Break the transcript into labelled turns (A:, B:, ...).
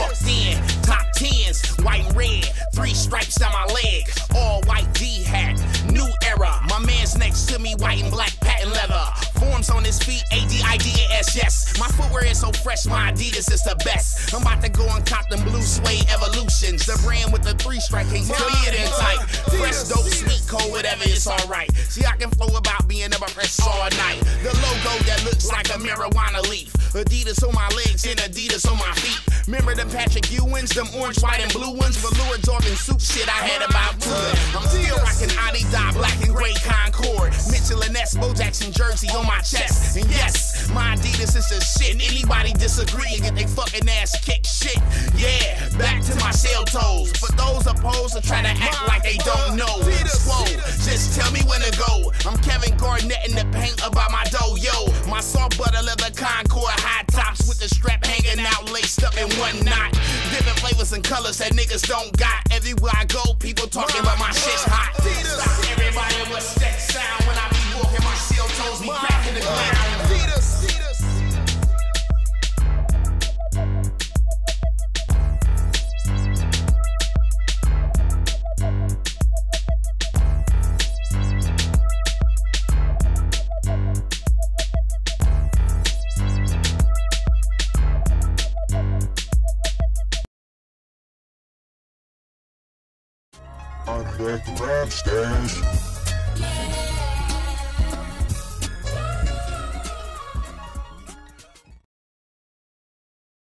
A: Walked in, top 10s, white and red, 3 stripes down my leg, all white D-hat, new era. My man's next to me, white and black patent leather. Forms on his feet, ADIDAS, yes. My footwear is so fresh, my Adidas is the best. I'm about to go and cop them blue suede evolutions. The brand with the 3 stripe, can't tell me it ain't tight. Fresh, dope, sweet, cold, whatever, it's alright. See, I can flow about being never fresh all night. The logo that looks like a marijuana leaf. Adidas on my legs and Adidas on my feet. Remember them Patrick Ewins, them orange, white, and blue ones? Velour dog and soup shit, I had about 2. I'm still rocking Adidas, black and gray Concord. Mitchell and Ness, Bo Jackson jersey on my chest. And yes, my Adidas is the shit. Anybody disagree and get they fucking ass kicked shit. Yeah, back to my shell toes. For those opposed to try to act like they don't know. Whoa, just tell me when to go. I'm Kevin Garnett in the paint about my dough, yo. My salt butter leather Concord high tops with the strap hanging out, laced up in one knot. Different flavors and colors that niggas don't got. Everywhere I go, people talking about my shit's hot. Stop everybody, what's that sound? When I be walking, my shell toes be cracking the ground.
B: I'm the TheRapStash.